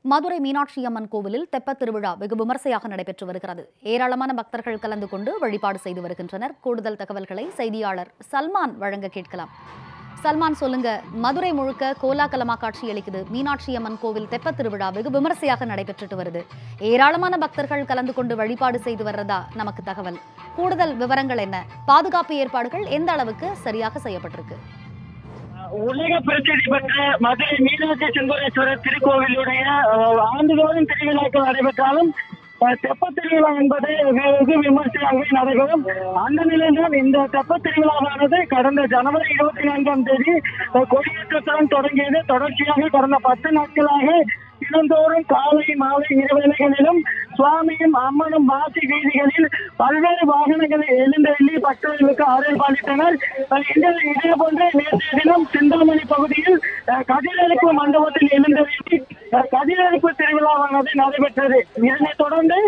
மதுரை மீனாட்சி அம்மன் கோவிலில் தெப்பத் திருவிழா வெகு விமர்சையாக நடைபெற்று வருகிறது. ஏராளமான பக்தர்கள் கலந்து கொண்டு வழிபாடு செய்து வருகின்றனர். கூடுதல் தகவல்களை செய்தியாளர் சல்மான் வழங்க கேட்கலாம். சல்மான், சொல்லுங்க. மதுரை முழுக்க கோலாகலமா காட்சியளிக்குது. மீனாட்சி அம்மன் கோவில் தெப்பத் திருவிழா வெகு விமர்சையாக நடைபெற்றுட்டு வருது. ஏராளமான பக்தர்கள் கலந்து கொண்டு வழிபாடு செய்து வர்றதா நமக்கு தகவல். கூடுதல் விவரங்கள் என்ன? பாதுகாப்பு ஏற்பாடுகள் எந்த அளவுக்கு சரியாக செய்யப்பட்டிருக்கு? உலக பிரசித்தி பெற்ற மதுரை மீனாட்சி சுந்தரேஸ்வரர் திருக்கோவிலுடைய ஆண்டுதோறும் திருவிழாக்கள் நடைபெற்றாலும் தெப்பத் திருவிழா என்பது வெகு விமர்சையாகவே நடைபெறும். அந்த நிலையில்தான் இந்த தெப்பத் திருவிழாவானது கடந்த ஜனவரி 24 கொடியேற்றத்துடன் தொடங்கியது. தொடர்ச்சியாக கடந்த 10 நாட்களாக தினந்தோறும் காலை மாலை இருவேளைகளிலும் சுவாமியும் அம்மனும் வாசி வீதிகளில் பல்வேறு வாகனங்களை எழுந்தெள்ளி பக்தர்களுக்கு அருள் பாலித்தனர். இதே போன்று நேற்றைய தினம் சிந்தாமணி பகுதியில் கதிரளிப்பு மண்டபத்தில் எழுந்தெள்ளி கதிரளிப்பு திருவிழாவானது நடைபெற்றது. இதனைத் தொடர்ந்து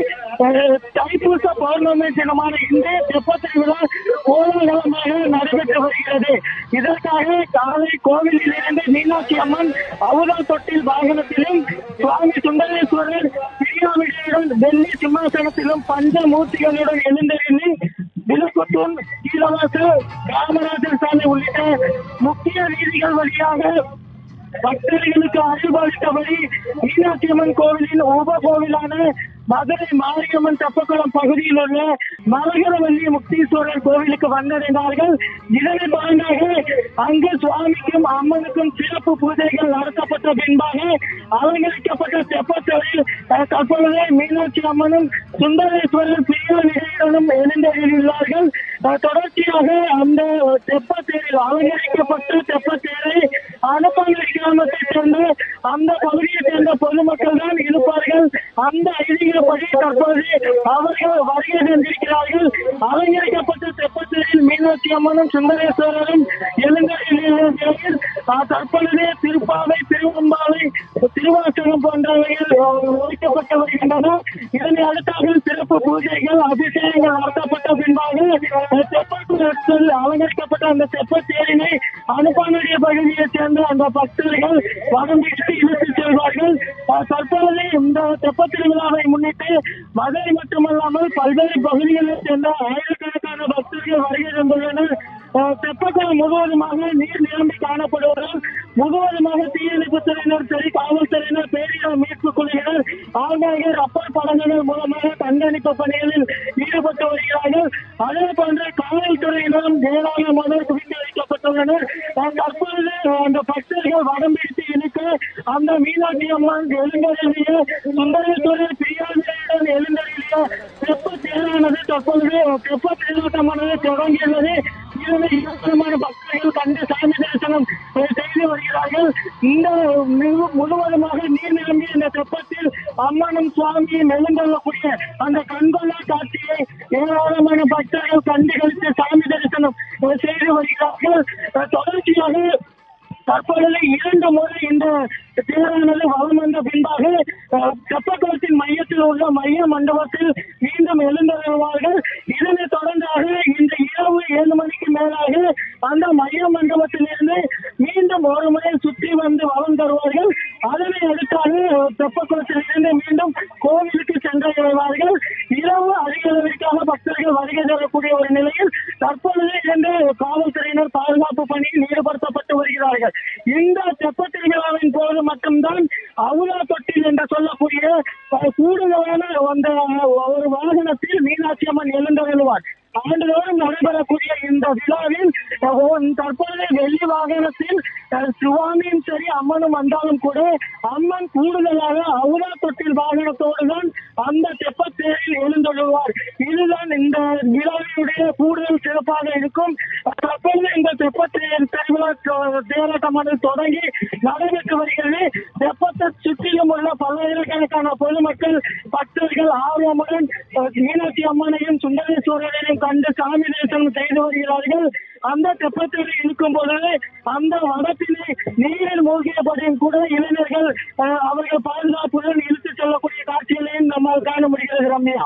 தைப்பூச பௌர்ணமி தினமான இன்றைய தெப்பத் திருவிழா கோலாகலமாக நடைபெற்று வருகிறது. இதற்காக காலை கோவிலில் இருந்து மீனாட்சி அம்மன் அவுதா தொட்டில் வாகனத்திலும் சுவாமி சுந்தரேஸ்வரர் பிரியாவிடையுடன் வெள்ளி சிம்மாசனத்திலும் பஞ்சமூர்த்திகளுடன் எழுந்தெழுந்து விழுப்புத்தூர், கீழவாசல், காமராஜர் சாலை உள்ளிட்ட முக்கிய வீதிகள் வழியாக பக்தர்களுக்கு அருள்பாலித்தபடி மீனாட்சி அம்மன் கோவிலின் உப கோவிலான மதுரை மாரியம்மன் தெப்பக்குளம் பகுதியில் உள்ள மரகரவள்ளி முக்தீஸ்வரர் கோவிலுக்கு வந்தடைந்தார்கள். இதனை பாண்டாக அங்கு சுவாமிக்கும் அம்மனுக்கும் சிறப்பு பூஜைகள் நடத்தப்பட்ட பின்பாக அலங்கரிக்கப்பட்ட தெப்பத்தேரில் தற்பொழுது மீனாட்சி அம்மனும் சுந்தரேஸ்வரர் பிரியாவிடையுடனும் எழுந்தருளியுள்ளார்கள். தொடர்ச்சியாக அந்த தெப்பத்தேரில் அலங்கரிக்கப்பட்ட தெப்பத்தேரை அனுப்பங்கரை கிராமத்தை சேர்ந்த அந்த பகுதியை சேர்ந்த பொதுமக்கள் தான் இருப்பார்கள். அந்த ஐதீகப்படி தற்போது அவர்கள் வருகை தந்திருக்கிறார்கள். அலங்கரிக்கப்பட்ட தெப்பத்தேரில் மீனாட்சி அம்மனும் சுந்தரேஸ்வரரும் எழுந்தருளியுள்ள தற்பொழுது திருப்பாவை, திருவம்பாவை, திருவாசகம் போன்றவைகள் ஒழிக்கப்பட்டு வருகின்றன. இதனை அடுத்தாக சிறப்பு பூஜைகள், அபிஷேகங்கள் நடத்தப்பட்ட பின்பாக தெப்பத்தில் அலங்கரிக்கப்பட்ட அந்த தெப்பத்தேரினை அனுப்பானுடைய பகுதியை சேர்ந்த அந்த பக்தர்கள் வடம் பிடித்து இழுத்து செல்வார்கள். தற்போது இந்த தெப்பத் திருவிழாவை முன்னிட்டு மதுரை மட்டுமல்லாமல் பல்வேறு பகுதிகளில் சேர்ந்த ஆயிரக்கணக்கான பக்தர்கள் வருகை தந்துள்ளனர். தெப்பக்குளம் முழுவதுமாக நீர் நிரம்பி காணப்படுவதால் முழுவதுமாக தீயணைப்பு துறையினர் சரி, காவல்துறையினர், பேரிடர் மீட்பு குழுவினர் ஆங்காங்கே ரப்பர் படகுகள் மூலமாக கண்காணிப்பு பணிகளில் ஈடுபட்டு வருகிறார்கள். அதே போன்று காவல்துறையினரும் ஏராளமாக குவித்து வைக்கப்பட்டுள்ளனர். தற்பொழுது அந்த பக்தர்கள் வடம் பிடித்து இழுக்க அந்த மீனாட்சி அம்மன் எழுந்தருளிய சுந்தரேஸ்வரர் பிரியாவிடையுடன் எழுந்தருளிய தெப்ப தேரானது தற்பொழுது தெப்ப தேரோட்டமானது தொடங்கியுள்ளது. இதனை ஏராளமான பக்தர்கள் கண்டு சாமி தரிசனம் செய்து வருகிறார்கள். இந்த முழுவதுமாக நீர் நிரம்பிய இந்த தெப்பத்தில் அம்மனும் சுவாமியும் எழுந்தள்ளக்கூடிய அந்த கண்கொள்ளா காட்சியை ஏராளமான பக்தர்கள் கண்டுகளித்து சாமி தரிசனம் செய்து வருகிறார்கள். தொடர்ச்சியாக தற்பொழுது 2 முறை இந்த தேரானது வலம் வந்த பின்பாக தெப்பக்குளத்தின் மையத்தில் உள்ள மைய மண்டபத்தில் மீண்டும் எழுந்தருள்வார்கள். இதனைத் தொடர்ந்தாக இந்த இரவு 7 மணிக்கு மேலாக அந்த மைய மண்டபத்திலிருந்து மீண்டும் ஒரு முறை சுற்றி வந்து வலம் தருவார்கள். அதனை அடுத்தாக தெப்பக்குளத்தில் இருந்து மீண்டும் கோவிலுக்கு சென்றடைவார்கள். இரவு அதிக அளவிற்காக பக்தர்கள் வருகை தரக்கூடிய ஒரு நிலையில் தற்பொழுது 2 காவல்துறையினர் பாதுகாப்பு பணியில் ஈடுபடுத்தப்பட்டு வருகிறார்கள். இந்த தெப்பத் திருவிழாவின் போது மட்டும்தான் அவுதா தொட்டில் என்று சொல்லக்கூடிய கூடுதலான அந்த ஒரு வாகனத்தில் மீனாட்சி அம்மன் எழுந்தருள்வார். ஆண்டுதோறும் நடைபெறக்கூடிய இந்த விழாவில் தற்போது வெள்ளி வாகனத்தில் சுவாமியும் சரி, அம்மனும் வந்தாலும் கூட அம்மன் கூடுதலாக அவுதா தொட்டில் வாகனத்தோடு தான் அந்த தெப்பத்தேரில் எழுந்தருள்வார். இதுதான் இந்த விழாவினுடைய கூடுதல் சிறப்பாக இருக்கும். தற்போது இந்த தெப்பத்தேர் திருவிழா தேரோட்டமானது தொடங்கி நடைபெற்று வருகிறது. தெப்பத்தை சுற்றிலும் உள்ள பல்லாயிரக்கணக்கான பொதுமக்கள், பக்தர்கள் ஆர்வமுடன் மீனாட்சி அம்மனையும் சுந்தரேஸ்வரரையும் கண்டு சாமி தரிசனம் செய்து வருகிறார்கள். அந்த தெப்பத்தில் இருக்கும் பொழுது அந்த வடத்திலே நீரில் மூழ்கியபடியும் கூட இளைஞர்கள் அவர்கள் பாதுகாப்புடன் இழுத்து செல்லக்கூடிய காட்சிகளையும் நம்மால் காண முடிகிறது. ரம்யா,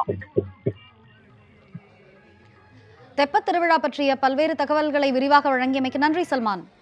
தெப்பத் திருவிழா பற்றிய பல்வேறு தகவல்களை விரிவாக வழங்கியமைக்கு நன்றி சல்மான்.